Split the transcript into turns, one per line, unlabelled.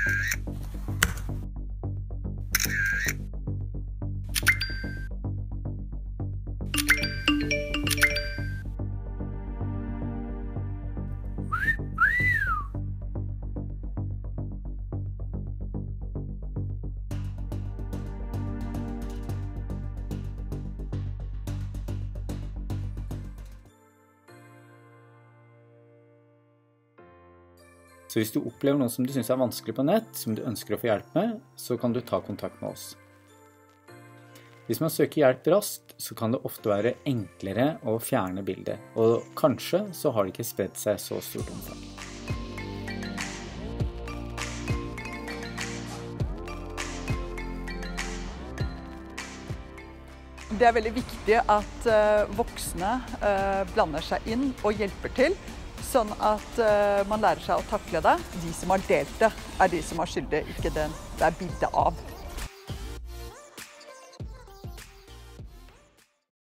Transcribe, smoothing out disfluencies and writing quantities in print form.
Så hvis du opplever noe som du synes er vanskelig på nett, som du ønsker å få hjelp med, så kan du ta kontakt med oss. Hvis man søker hjelp raskt, så kan det ofte være enklere å fjerne bildet, og kanskje så har det ikke spredt seg så stort omfang.
Det er veldig viktig at voksne blander seg inn og hjelper til, sånn at man lærer seg å takle det. De som har delt det, er de som har skyldig, ikke den det er bildet av.